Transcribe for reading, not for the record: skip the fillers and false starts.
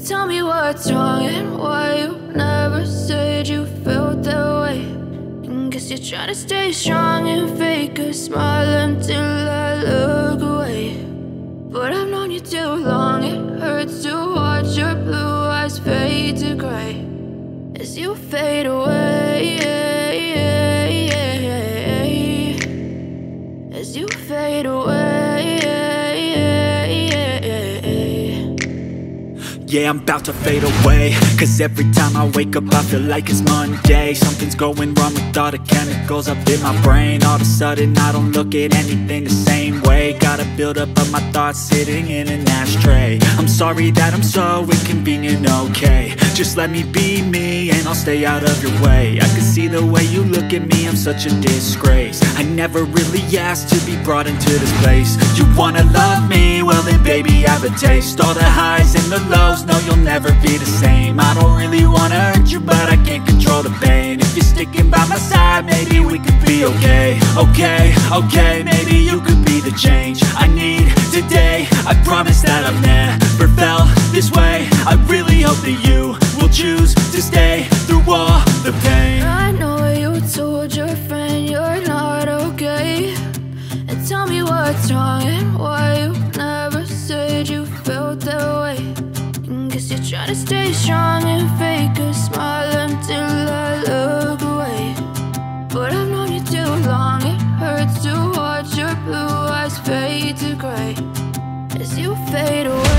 Tell me what's wrong and why you never said you felt that way. And guess you're trying to stay strong and fake a smile until I look away. But I've known you too long, it hurts to watch your blue eyes fade to gray as you fade away, as you fade away. Yeah, I'm about to fade away, cause every time I wake up I feel like it's Monday. Something's going wrong with all the chemicals up in my brain. All of a sudden I don't look at anything the same way. Gotta build up of my thoughts sitting in an ashtray. I'm sorry that I'm so inconvenient, okay. Just let me be me and I'll stay out of your way. I can see the way you look at me, I'm such a disgrace. I never really asked to be brought into this place. You wanna love me? Well then baby, have a taste. All the highs and the lows, no, you'll never be the same. I don't really wanna hurt you, but I can't control the pain. If you're sticking by my side, maybe we could be okay. Okay, maybe you could be the change I need today. I promise that I've never felt this way. I really hope that you will choose to stay through all the pain. I know you told your friend you're not okay, and tell me what's wrong and why you never said you felt that way. Guess you're trying to stay strong and fake a smile until I look away. But I've known you too long, it hurts to watch your blue eyes fade to gray as you fade away.